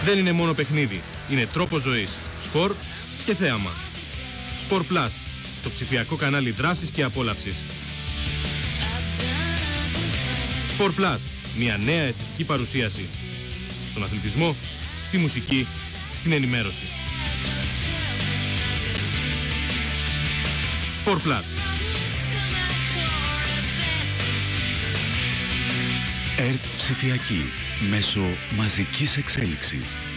Δεν είναι μόνο παιχνίδι, είναι τρόπος ζωής, σπορ και θέαμα. Sport Plus, το ψηφιακό κανάλι δράσης και απόλαυσης. Sport Plus, μια νέα αισθητική παρουσίαση. Στον αθλητισμό, στη μουσική, στην ενημέρωση. Sport Plus. ΕΡΤ ψηφιακή, μέσω μαζικής εξέλιξης.